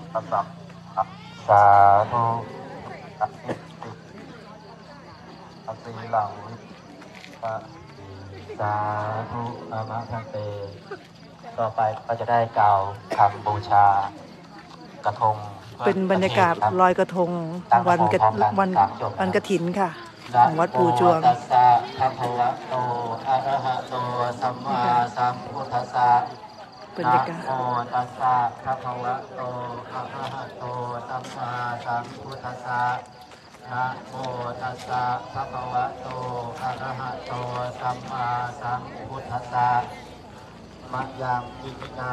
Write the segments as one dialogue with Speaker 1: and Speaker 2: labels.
Speaker 1: สัพสาธุอภิติอสีหลังวิปะสาธุอามะพันเตต่อไปก็จะได้กล่าวคำบูชากระทง
Speaker 2: เป็นบรรยากาศลอยกระทงวันกฐินค่ะของวัดปู่จวง
Speaker 1: ตัสสะภะคะวะโตอะระหะโตสัมมาสัมพุทธัสสะ
Speaker 2: บรรยากาศ
Speaker 1: นะโมตัสสะภะคะวะโตอะระหะโตสัมมาสัมพุทธัสสะนะโมตัสสะภะคะวะโตอะระหะโตสัมมาสัมพุทธัสสะมะยังวิมินา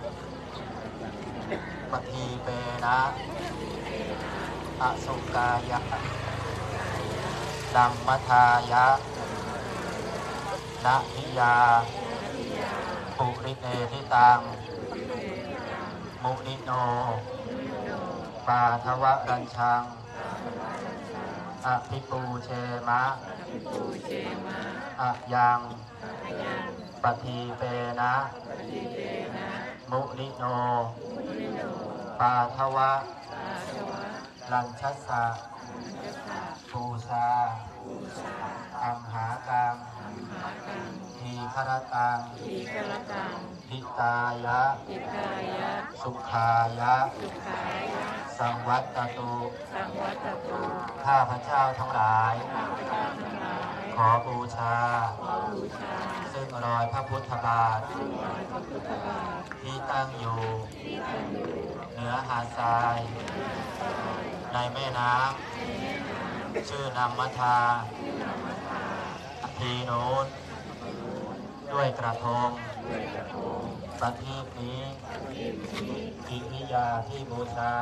Speaker 1: ปทีเปนะอสุกายะดัมมัทายะนะนิยาปุริเนทิตังมุนิโนปาทวะรัญชังอภิปูเชมะอะยังปทีเปนะมุนิโนปาทวะรัญชัสสะปูชาอัมหากังทีฆรตังทิตายะสุขายะสังวัตตุข้าพเจ้าทั้งหลายขอบูชาซึ่งรอยพระพุทธบาทที่ตั้งอยู่เหนือหาดทรายในแม่น้ำชื่อนัมมัทาทีโน้นด้วยกระทงประทีปนี้กิริยาที่บูชา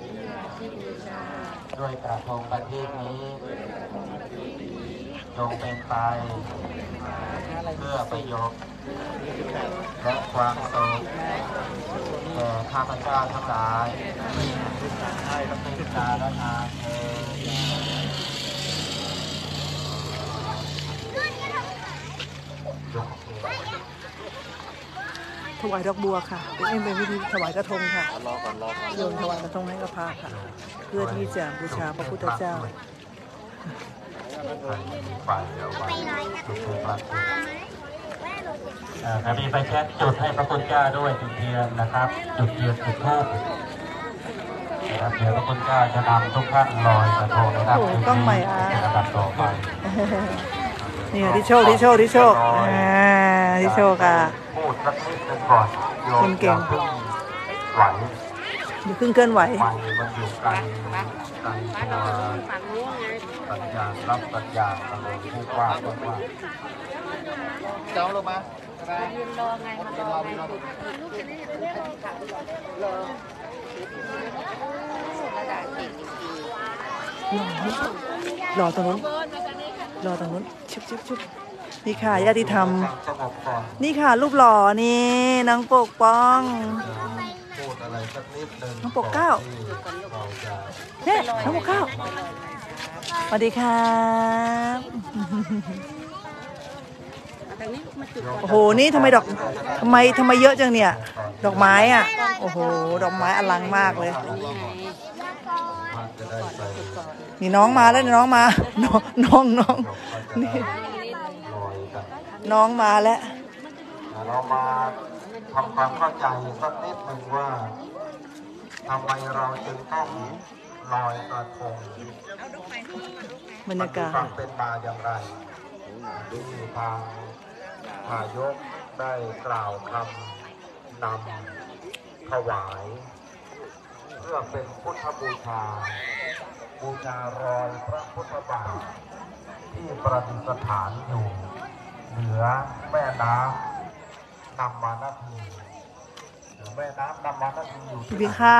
Speaker 1: ด้วยกระทงประทีปนี้จงเป็นไปเพื่อประโยชน์และความสุขแก่ข้าพเจ้าทั้งหลายให้พระพุทธเจ้าและนางเธอ
Speaker 2: ถวายดอกบัวค่ะเป็นวิธีถวายกระทงค่ะโยนถวายกระทงให้กับพระค่ะเพื่อที่จะบูชาพระพุทธเจ้า
Speaker 1: มีไฟแช็กจุดให้พระพุทธเจ้าด้วยจุดเทียนนะครับจุดเทียนจุดธูปนะครับเดี๋ยวพระพุทธเจ้าจะนำทุกท่านลอยกระทงนะครับ
Speaker 2: ต้องใหม่
Speaker 1: ระดับต่อไป
Speaker 2: นี่ที่โชคที่โชคค่ะ
Speaker 1: พูดสักนิดนึงก่อนโยม
Speaker 2: เก่ง
Speaker 1: ไหว
Speaker 2: อยู่เคลื่อนไหว
Speaker 1: มันอยู่กันตัวปัญญารับปัญญาอะไรพูดว่าเจ้าลงมายืนรอไงมารอไงลูกจะได้รอ
Speaker 2: รอตรงนู้นชุบนี่ค่ะญาติธรรมนี่ค่ะรูปหล่อนี่นางปกป้องน้องปกเก้าเนี่ยน้องปกเก้าสวัสดีครับโอ้โหนี่ทำไมเยอะจังเนี่ยดอกไม้อ่ะโอ้โหดอกไม้อลังมากเลยนี่น้องมาแล้วน้องมาน้องนี่น้องมาแล้ว
Speaker 1: เรามาทำความเข้าใจสักนิดหนึ่งว่าทำไมเราจึงต้องลอยกระทง
Speaker 2: บรรยากาศ
Speaker 1: เป็นมาอย่างไรที่ทางนายกได้กล่าวคำนำถวายเพื่อเป็นพุทธบูชารอยพระพุทธบาทที่ประดิษฐานอยู่เหนือแม่น้ำนัมมานาทีแม่น้ำนัมมานาทีอยู่
Speaker 2: ที่ค่ะ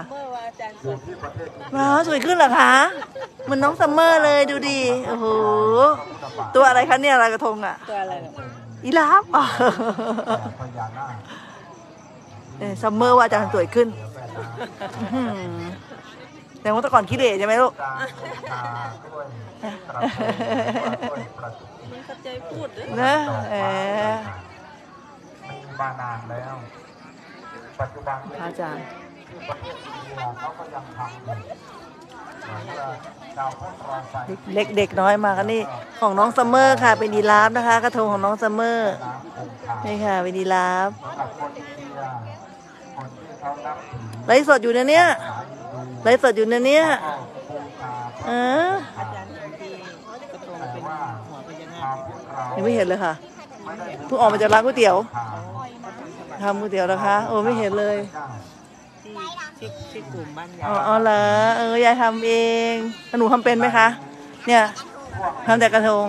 Speaker 2: ว้าวสวยขึ้นเหรอคะเหมือนน้องซัมเมอร์เลยดูดิโอ้โหตัวอะไรคะเนี่ยลอยกระทงอ่ะตัวอะไรอีลาฟซัมเมอร์ว่าจะสวยขึ้นแต่ว่าแต่ก่อนขี้เหร่ใช่ไหมลูก
Speaker 3: ใจพูด
Speaker 2: นะ
Speaker 1: มีมานานแล้วปัจจุบัน
Speaker 2: อาจารย์
Speaker 1: ที่ประเทศอินเดียเขาก็ยังทำอยู่ดาวพุธลอยไป
Speaker 2: เด็กน้อยมากันนี่ของน้องซัมเมอร์ค่ะเป็นยีราฟนะคะกระทงของน้องซัมเมอร์นี่ค่ะเป็นยีราฟไลฟ์สดอยู่นะเนี่ยไลฟ์สดอยู่นะเนี่ยยังไม่เห็นเลยค่ะเพิ่งออกมาจากร้านก๋วยเตี๋ยวทำก๋วยเตี๋ยวนะคะโอ้ไม่เห็นเลยที่กลุ่มบ้านยายอ๋อเหรอยายทำเองหนูทำเป็นไหมคะเนี่ยทำแต่กระทง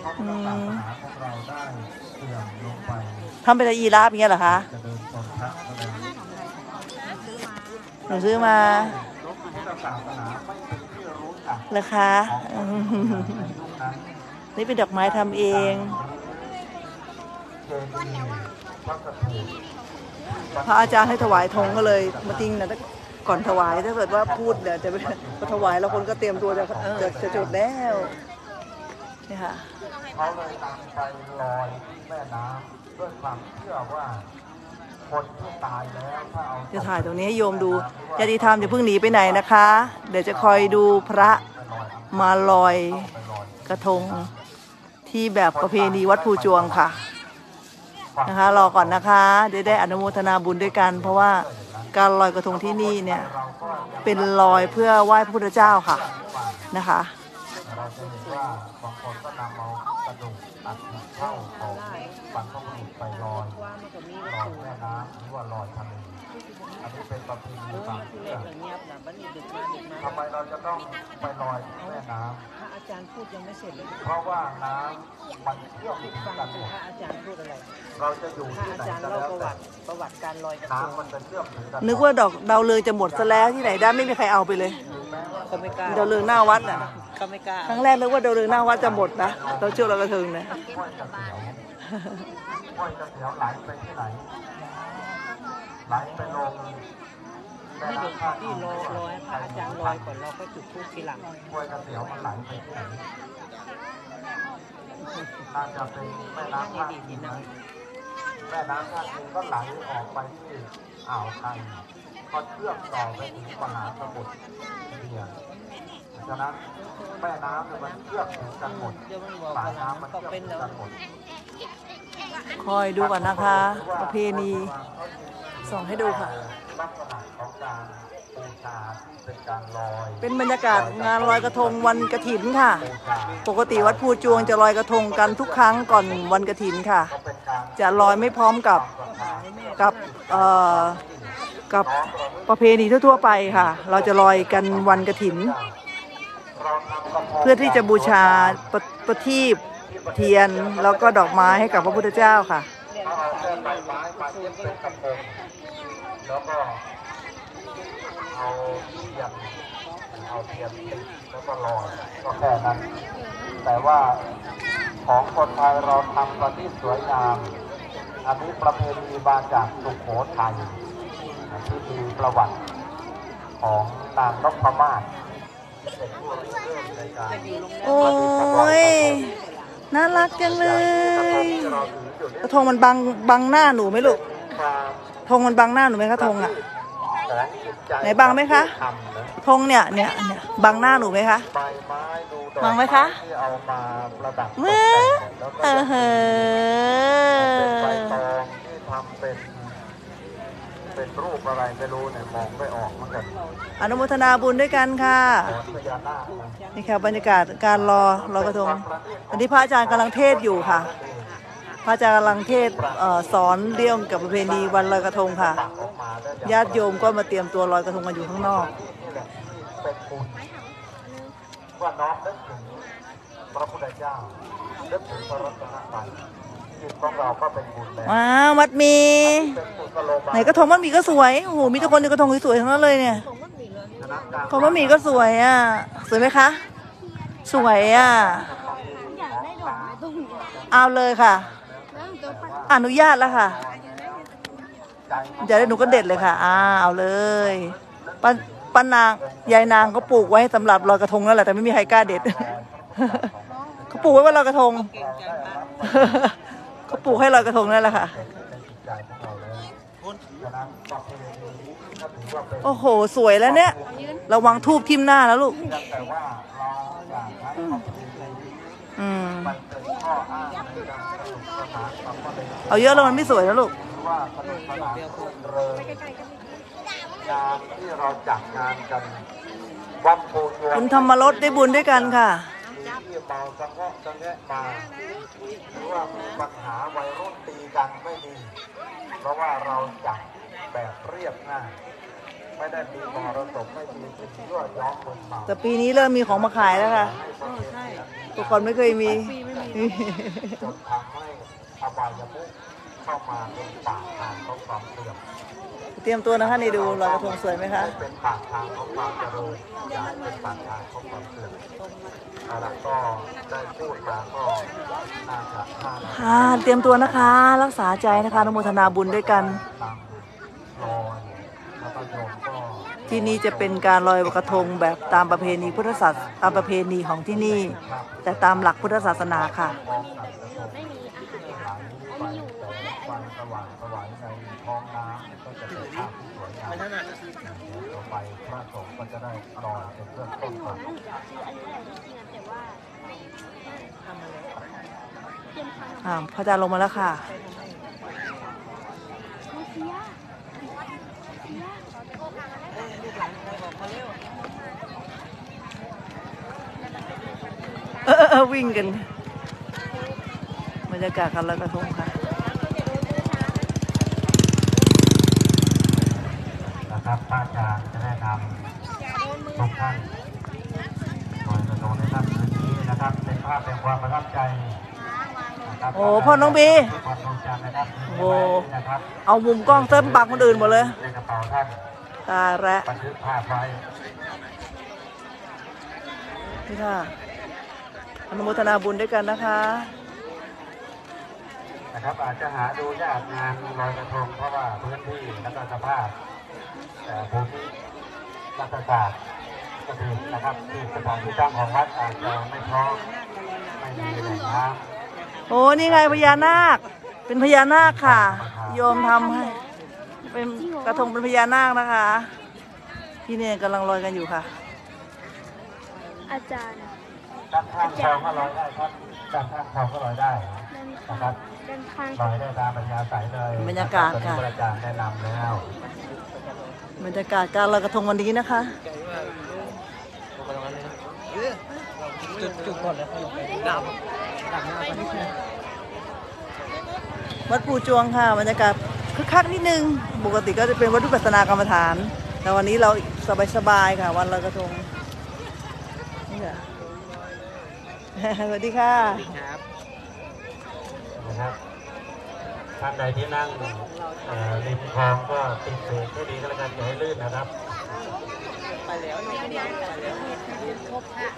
Speaker 2: ทำเป็นยีราฟอย่างเงี้ยเหรอคะหนูซื้อมาเหรอคะนี่เป็นดอกไม้ทำเองพระอาจารย์ให้ถวายธงก็เลยมาติ้งนะก่อนถวายถ้าเกิดว่าพูดเดี๋ยวจะไปถวายแล้วคนก็เตรียมตัวจะจุดแล้วนี่ค่ะ
Speaker 1: เขาเลยนำไปลอยแม่น้ำด้วยความเชื่อว่าคนที่ตายแล้วถ้าเอา
Speaker 2: จะถ่ายตรงนี้ให้โยมดูญาติธรรมอย่าเพิ่งหนีไปไหนนะคะเดี๋ยวจะคอยดูพระมาลอยกระทงที่แบบประเพณีวัดภูจวงค่ะนะคะรอก่อนนะคะได้อนุโมทนาบุญด้วยกันเพราะว่าการลอยกระทงที่นี่เนี่ยเป็นลอยเพื่อไหว้พระพุทธเจ้าค่ะนะคะ
Speaker 1: เราจะเห็นว่าบางคนก็นำเอากระดูกอัฐิเท่าของบรรพบุรุษไปลอยแม่น้ำหรือว่าลอยทะเลอันนี้เป็นประเพณีบางเรื่องทำไมเราจะต้องไปลอยแม่น้ำพระอาจารย์พูดยังไม่เสร็จเลยเพราะว่าน้ำมันเชื่อมกันหมดพระอาจารย์พูดอะไรเราจะอยู่ที่ไหนก็แล้วแต่ประวัติการลอยน้ำมันจะเชื่อมถึงกัน
Speaker 2: นึกว่าดอกดาวเรืองจะหมดซะแล้วที่ไหนได้ไม่มีใครเอาไปเลยดาวเรืองหน้าวัดอ่ะครั้งแรกนึกว่าดาวเรืองหน้าวัดจะหมดนะเราเชื่อเรากระเทิงนะ
Speaker 1: ห้วยกระเสียวไหลไปที่ไหนไหลไปลง
Speaker 3: ไม่เดี๋ยวพี่รอให้พระอาจารย์ลอยก่อนเราก็จุดธูปทีหลัง
Speaker 1: ห้วยกระเสียวมันไหลไปที่ไหนน่าจะเป็นแม่น้ำท่าจีนนะแม่น้ำท่าจีนก็ไหลออกไปที่อ่าวไทยก็เชื่อมต่อไปถึงมหาสมุทรอินเดียฉะนั้นแม่น้ำมันเชื่อมถึงกันหมดสายน้ำมันเชื่อมถึงกันหมด
Speaker 2: คอยดูก่อนนะคะประเพณีส่งให้ดูค่ะ
Speaker 1: ลักษณะของการบูชาเป็นการลอย
Speaker 2: เป็นบรรยากาศงานลอยกระทงวันกฐินค่ะปกติวัดภูจวงจะลอยกระทงกันทุกครั้งก่อนวันกฐินค่ะจะลอยไม่พร้อมกับประเพณีทั่วๆไปค่ะเราจะลอยกันวันกฐินเพื่อที่จะบูชาประทีปเทียนแล้วก็ดอกไม้ให้กับพระพุทธเจ้าค่ะ
Speaker 1: แล้วก็เอาเทียนติดแล้วก็ลอยก็แค่นั้นแต่ว่าของคนไทยเราทำกันที่สวยงามอันนี้ประเพณีมาจากสุโขทัยที่มีประวัติของนางนพมาศเป็นผู้ริเริ่มในการ
Speaker 2: โอ้ยน่ารักจังเลยกระทงมันบังหน้าหนูไหมลูกธงมันบังหน้าหนูไหมคะธงอ่ะไหนบังไหมคะธงเนี่ยบังหน้าหนูไหมคะบังไหมคะเมื่อ
Speaker 1: เป็นรูปอะไรไม่รู้เนี่ยมองไม่ออกเหมือนกัน
Speaker 2: อนุโมทนาบุญด้วยกันค่ะนี่ค่ะบรรยากาศการรอกระทงวันนี้พระอาจารย์กำลังเทศอยู่ค่ะพระอาจารย์กำลังเทศสอนเรื่องกับประเพณีวันลอยกระทงค่ะญาติโยมก็มาเตรียมตัวลอยกระทงกันอยู่ข้างนอก
Speaker 1: ว่าน้อมนึกถึงพระพุทธเจ้านึกถึงพระรัตนตรัยจิตของเราก็เป็นบุญแล้ว
Speaker 2: วัดมีไหนกระทงมัดมีก็สวยโอ้โหมีทุกคนในกระทงสวยทั้งนั้นเลยเนี่ยกระทงมัดมีก็สวยอ่ะสวยไหมคะสวยอ่ะเอาเลยค่ะอนุญาตแล้วค่ะจะได้หนูก็เด็ดเลยค่ะเอาเลยป้านางยายนางเขาปลูกไว้สำหรับลอยกระทงนั่นแหละแต่ไม่มีใครกล้าเด็ดเขาปลูกไว้ว่าลอยกระทงเขาปลูกให้ลอยกระทงนั่นแหละค่ะ
Speaker 1: ว่าเป็น
Speaker 2: โอ้โหสวยแล้วเนี่ยระวังทูบทิ่มหน้าแล้วลูก
Speaker 1: แต่ว่าเราอยากให้ข้อมูลในนี้มันเป็นข้ออ้างในการสนุกสนานกับประเด็น
Speaker 2: เอาเยอะแล้วมันไม่สวยนะลูก
Speaker 1: หรือว่าสนุกสนานรื่นเริงงานที่เราจัดงานกันวัดโพธิ์
Speaker 2: คุณธรรมรสได้บุญด้วยกันค่ะ
Speaker 1: ที่เมาสังเกตสังเกตมาหรือว่ามีปัญหาวัยรุ่นตีกันไม่มีเพราะว่าเราจัดแบบเรียบง่ายไม่ได้มีมรดกไม่มีสิ่งยั่วย้อมคนเมา
Speaker 2: แต่ปีนี้เริ่มมีของมาขายแล้วค่ะทุกคนไม่เคยมี
Speaker 1: จนทำให้อบายมุขเข้ามาเป็นปากทางของความเสื่อม
Speaker 2: เตรียมตัวนะคะนี่ดูลอยกระทงสวยไหมคะ
Speaker 1: เป็นปากทางของความเจริญอย่าเป็นปากทางของความเสื่อมแล้วก็ได้พูดมาก็น่าจะท่า
Speaker 2: ค่ะเตรียมตัวนะคะ รักษาใจนะคะอนุโมทนาบุญด้วยกัน
Speaker 1: ตามลอยแล้วก็โยมก็
Speaker 2: ที่นี่จะเป็นการลอยกระทงแบบตามประเพณีพุทธศาสนาตามประเพณีของที่นี่ แต่ตามหลักพุทธศาสนาค่ะ
Speaker 1: พร้อมกับกระทงไหลไปแสงไฟสว่างสวายในท้องน้ำก็จะเป็นภาพที่สวยงามต่อไปพระสงฆ์ก็จะได้ลอยเป็นเรื่องต้นก่อน
Speaker 2: พระอาจารย์ลงมาแล้วค่ะ วิ่งกันบรรยากาศการลอยกระทงค่ะ
Speaker 1: นะครับพระอาจารย์จะแนะนำทุกท่านลอยกระทงในค่ำคืนนี้นะครับเป็นภาพเป็นความประทับใจนะครับ
Speaker 2: โอ้พ่อน้องบี
Speaker 1: ความทรงจำนะครับ
Speaker 2: โอ้
Speaker 1: นะครับ
Speaker 2: เอามุมกล้องเติมบังคนอื่นหมดเลย
Speaker 1: ในกระเป๋าท่าน
Speaker 2: ตายแล้ว
Speaker 1: บันทึกภาพไว้
Speaker 2: นี่ค่ะอนุโมทนาบุญด้วยกันนะคะ
Speaker 1: นะครับอาจจะหาดูยากงานลอยกระทงเพราะว่าพื้นที่และก็สภาพภูมิรัฐศาสตร์ก็ดีนะครับที่สถานที่ตั้งของวัดอาจจะไม่พร้อมไม่มีแหล่งน้ำ
Speaker 2: โอ้นี่ไงพญานาค เป็นพญานาคค่ะ โยมทำให้ เป็นกระทงเป็นพญานาคนะคะ ที่นี่กำลังลอยกันอยู่ค่ะ
Speaker 4: อาจารย์
Speaker 1: ด้านข้างคลองก็ลอยได้ครับด้านข้างคลองก็ลอยได้นะครับ
Speaker 4: ด้านข้าง
Speaker 1: ลอยได้ตามปัญญาสายเลย
Speaker 2: บรรยากาศค่ะ
Speaker 1: ตอนนี้อาจารย์แนะนำแล้ว
Speaker 2: บรรยากาศการลอยกระทงวันนี้นะคะ
Speaker 3: จุดก่อนแล้วดำหน้าไปนิดนึง
Speaker 2: วัดปูจวงค่ะบรรยากาศคึกคักนิดนึงปกติก็จะเป็นวัดวิปัสสนากรรมฐาน แต่วันนี้เราสบายๆค่ะ วันลอยกระทงนี่ค่ะ สวัสดีค่ะ
Speaker 3: ครับ
Speaker 1: นะครับท่านใดที่นั่งริมคลองก็ติดเบรกให้ดีก็แล้วกันอย่าให้ลื่นนะครับ
Speaker 3: ไปแล้วเนี่ยครบค่ะ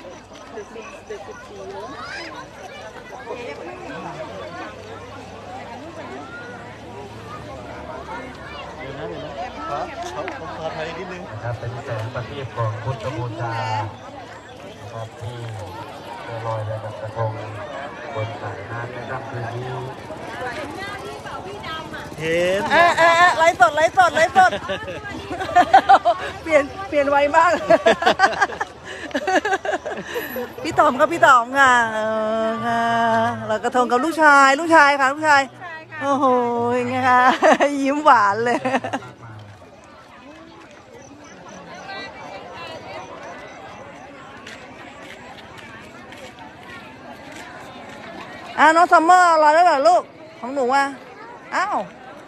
Speaker 3: เดี๋ยวนะขอไทยนิดนึง
Speaker 1: นะครับเป็นแสงประทีปของพุทธบูชานะครับที่จะลอยไปกับกระทงบนสายน้ำในค่ำคืนนี้
Speaker 3: เห็น
Speaker 2: ไลฟ์สดเปลี่ยนไวมาก พี่ต๋อมครับพี่ต๋อมค่ะค่ะลอยกระทงกับลูกชายค่ะลูกชายโอ้โหยังไงคะยิ้มหวานเลยน้องซัมเมอร์รอแล้วเหรอลูกของหนูอ่ะอ้าว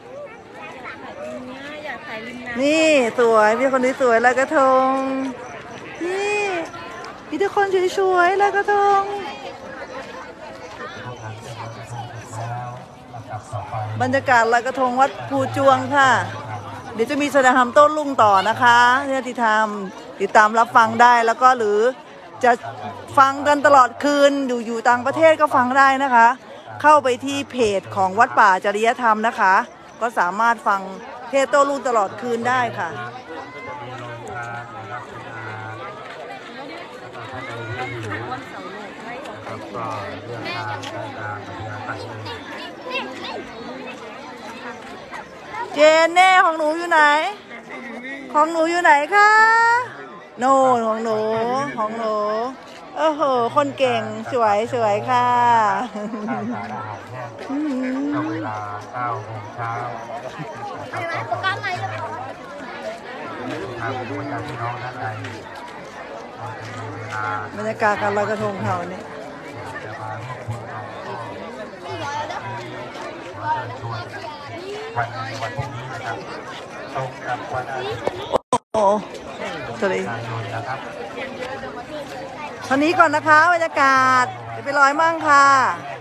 Speaker 4: อยากถ่ายริมน้ำ
Speaker 2: นี่สวยพี่คนนี้สวยลอยกระทงนี่มีทุกคนสวยๆลอยกระทงบรรยากาศลอยกระทงวัดภูจวงค่ะ เดี๋ยวจะมีแสดงธรรมโต้รุ่งต่อนะคะเนี่ยที่ทำติดตามรับฟังได้แล้วก็หรือจะฟังกันตลอดคืนอยู่ต่างประเทศก็ฟังได้นะคะ เข้าไปที่เพจของวัดป่าจริยธรรมนะคะ ก็สามารถฟังเทศน์โต้รุ่งตลอดคืนได้ค่ะ เจนแน่ของหนูอยู่ไหนของหนูอยู่ไหนคะโน่นของหนูโอ้โหคนเก่งสวยค่ะ
Speaker 1: ข้าวสารอาหารแห้งก็เวลา9 โมงเช้าทางผู้ญาติพี่น้องท่านใดเราจะมีเวลา
Speaker 2: บรรยากาศการลอยกระทงแถวนี้
Speaker 1: จะมาร่วมบุญเราก็ขอเชิญชวนวันพรุ่งนี้นะครับตรงกับวันอาทิตย์
Speaker 2: โอ้สวัสดี
Speaker 1: กันยายนนะครับ
Speaker 2: ตอนนี้ก่อนนะคะบรรยากาศจะไปลอยมั่งค่ะ
Speaker 1: แ